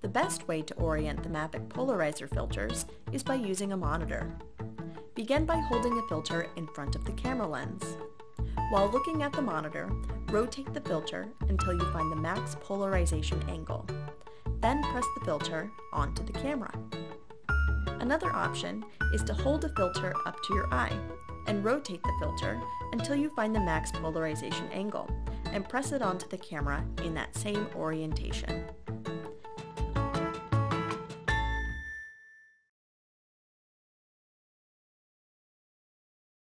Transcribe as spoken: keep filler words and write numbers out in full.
The best way to orient the Mavic polarizer filters is by using a monitor. Begin by holding a filter in front of the camera lens. While looking at the monitor, rotate the filter until you find the max polarization angle. Then press the filter onto the camera. Another option is to hold a filter up to your eye and rotate the filter until you find the max polarization angle and press it onto the camera in that same orientation.